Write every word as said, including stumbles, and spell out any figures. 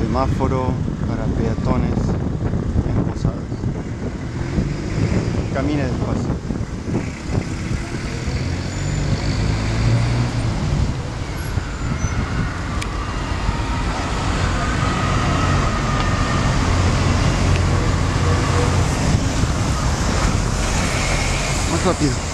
semáforo para peatones en Posadas. Camine despacio. Más rápido.